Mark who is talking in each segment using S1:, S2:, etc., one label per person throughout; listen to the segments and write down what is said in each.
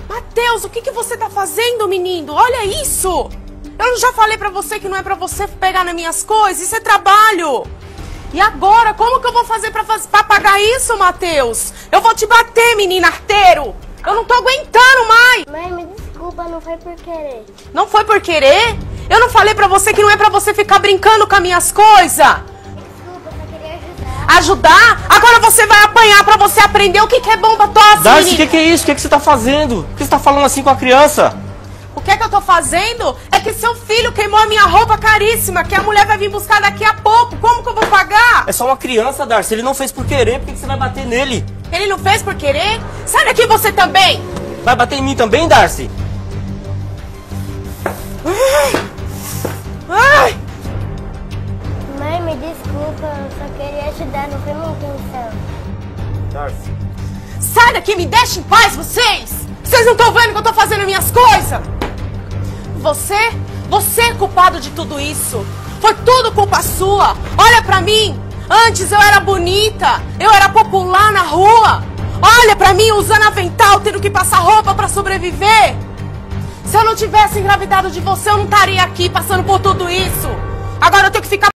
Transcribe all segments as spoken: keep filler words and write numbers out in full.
S1: Matheus, o que, que você tá fazendo, menino? Olha isso! Eu não já falei pra você que não é pra você pegar nas minhas coisas? Isso é trabalho! E agora, como que eu vou fazer pra, faz... pra pagar isso, Matheus? Eu vou te bater, menino arteiro! Eu não tô aguentando mais!
S2: Mãe, me desculpa, não foi por querer.
S1: Não foi por querer? Eu não falei pra você que não é pra você ficar brincando com as minhas coisas?
S2: Desculpa, eu só queria ajudar.
S1: Ajudar? Agora você vai apanhar pra você aprender o que, que é bomba tosse,
S3: Darcy, o
S1: menino!
S3: que, que é isso? O que, que você tá fazendo? Por que você tá falando assim com a criança?
S1: O que é que eu tô fazendo? É que seu filho queimou a minha roupa caríssima, que a mulher vai vir buscar daqui a pouco. Como que eu vou pagar?
S3: É só uma criança, Darcy. Ele não fez por querer. Por que, que você vai bater nele?
S1: Ele não fez por querer? Sai daqui você também!
S3: Vai bater em mim também, Darcy?
S1: Ai!
S2: Mãe, me desculpa, eu só queria ajudar, não foi minha intenção.
S3: Darcy.
S1: Sai daqui, me deixa em paz, vocês! Vocês não estão vendo que eu tô fazendo minhas coisas? Você, você é culpado de tudo isso. Foi tudo culpa sua. Olha pra mim. Antes eu era bonita, eu era popular na rua. Olha pra mim usando avental, tendo que passar roupa pra sobreviver. Se eu não tivesse engravidado de você, eu não estaria aqui passando por tudo isso. Agora eu tenho que ficar...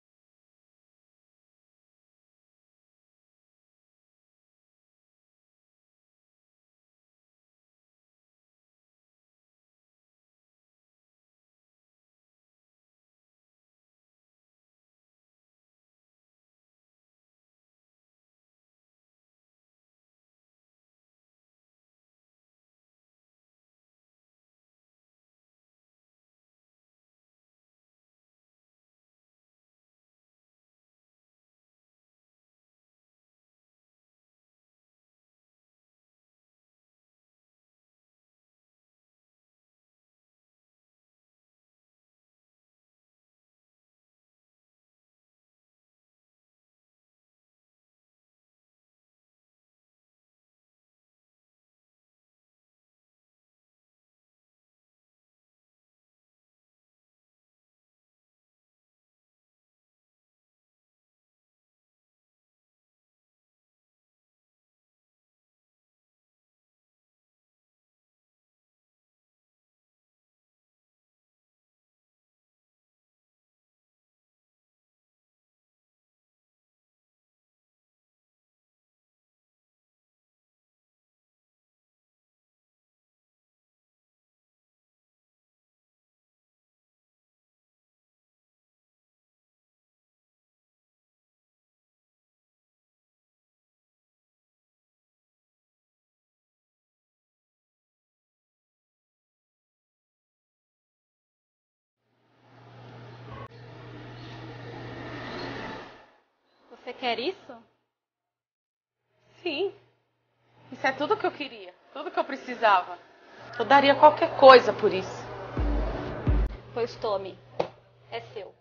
S4: Você quer isso?
S1: Sim. Isso é tudo que eu queria. Tudo que eu precisava. Eu daria qualquer coisa por isso.
S4: Pois tome. É seu.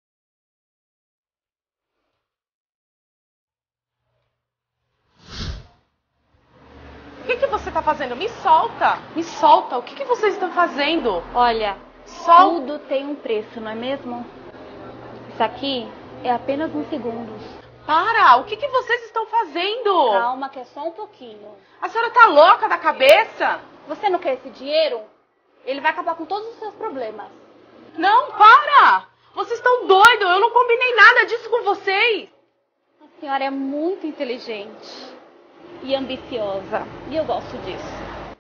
S1: O que, que você tá fazendo? Me solta! Me solta! O que, que vocês estão fazendo?
S4: Olha,
S1: Sol...
S4: tudo tem um preço, não é mesmo? Isso aqui é apenas uns segundos.
S1: Para! O que, que vocês estão fazendo?
S4: Calma, que é só um pouquinho.
S1: A senhora tá louca da cabeça?
S4: Você não quer esse dinheiro? Ele vai acabar com todos os seus problemas.
S1: Não, para! Vocês estão doidos! Eu não combinei nada disso com vocês!
S4: A senhora é muito inteligente e ambiciosa. E eu gosto disso.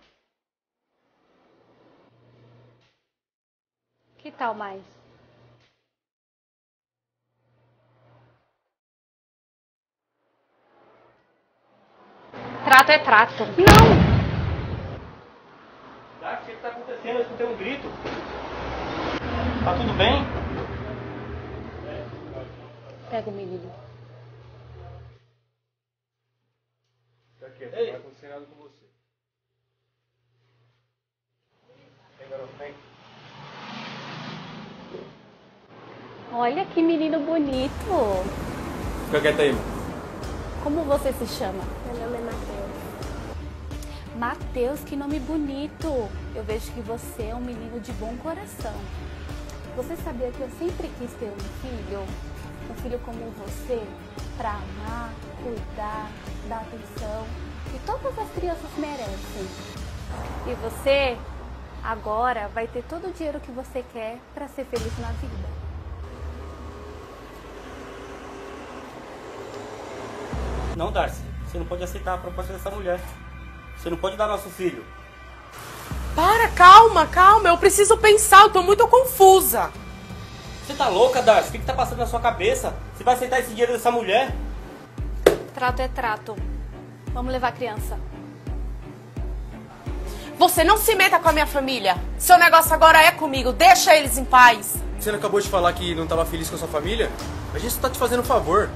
S4: Que tal mais? Trato é trato.
S1: Não!
S3: Darcy, o que, que tá acontecendo? Eu escutei um grito. Tá tudo bem?
S4: Pega o menino.
S5: Fica quieto, não vai acontecer nada com você. Vem, garoto, vem.
S4: Olha que menino bonito.
S5: Fica quieto aí, mano.
S4: Como você se chama?
S2: Meu nome é Matheus.
S4: Matheus, que nome bonito. Eu vejo que você é um menino de bom coração. Você sabia que eu sempre quis ter um filho? Um filho como você, para amar, cuidar, dar atenção, que todas as crianças merecem. E você, agora, vai ter todo o dinheiro que você quer para ser feliz na vida.
S3: Não, Darcy. Você não pode aceitar a proposta dessa mulher. Você não pode dar nosso filho.
S1: Para, calma, calma. Eu preciso pensar, eu tô muito confusa.
S3: Você tá louca, Darcy? O que que tá passando na sua cabeça? Você vai aceitar esse dinheiro dessa mulher?
S4: Trato é trato. Vamos levar a criança.
S1: Você não se meta com a minha família. Seu negócio agora é comigo. Deixa eles em paz.
S5: Você não acabou de falar que não estava feliz com a sua família? A gente só tá te fazendo um favor.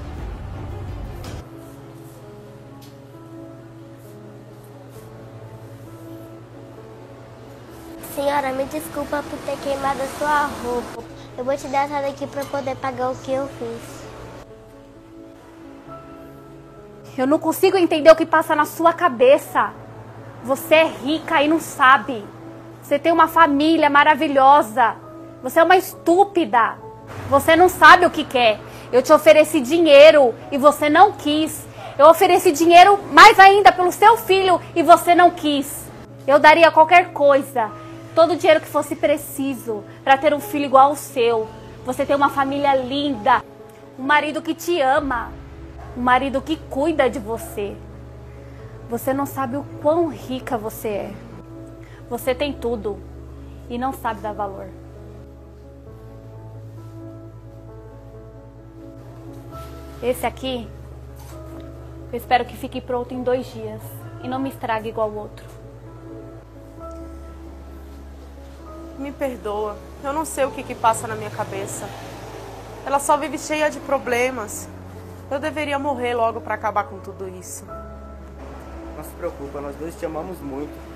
S2: Senhora, me desculpa por ter queimado a sua roupa. Eu vou te dar essa daqui para poder pagar o que eu fiz.
S4: Eu não consigo entender o que passa na sua cabeça. Você é rica e não sabe. Você tem uma família maravilhosa. Você é uma estúpida. Você não sabe o que quer. Eu te ofereci dinheiro e você não quis. Eu ofereci dinheiro mais ainda pelo seu filho e você não quis. Eu daria qualquer coisa, todo o dinheiro que fosse preciso para ter um filho igual ao seu. Você tem uma família linda, um marido que te ama, um marido que cuida de você. Você não sabe o quão rica você é. Você tem tudo e não sabe dar valor. Esse aqui, eu espero que fique pronto em dois dias e não me estrague igual o outro.
S1: Me perdoa. Eu não sei o que que passa na minha cabeça. Ela só vive cheia de problemas. Eu deveria morrer logo para acabar com tudo isso.
S3: Não se preocupa, nós dois te amamos muito.